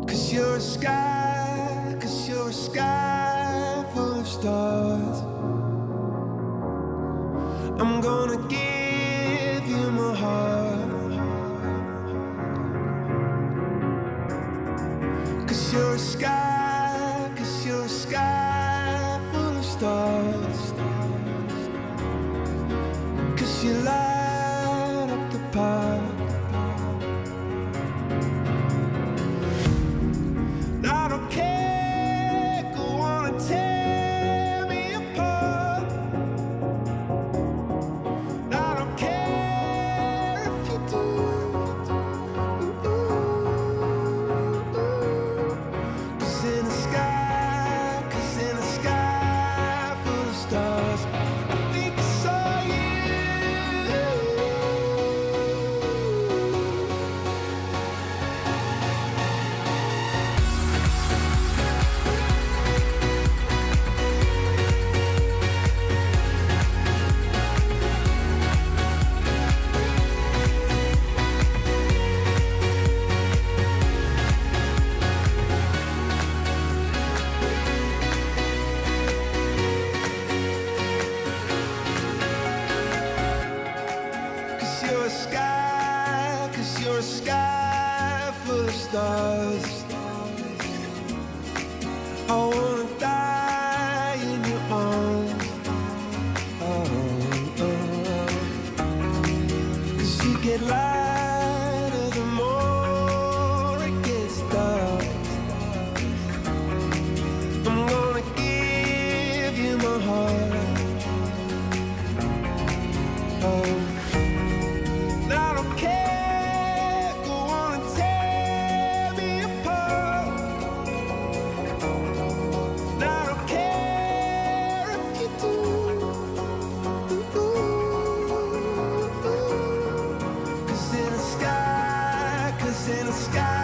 'Cause you're a sky, 'cause you're a sky full of stars. I'm gonna give you my heart. 'Cause you're a sky, 'cause you're a sky full of stars. 'Cause you light up the park. I don't care, go on and tear me apart. I don't care if you do. 'Cause in the sky, 'cause in the sky full of stars, I think I saw you. You're a sky, 'cause you're a sky full of stars. I wanna die in your arms. Oh, oh. 'Cause you get lighter the more it gets dark. I'm gonna give you my heart. Oh, I don't care, go on and tear me apart. I don't care if you do. 'Cause in the sky, 'cause in the sky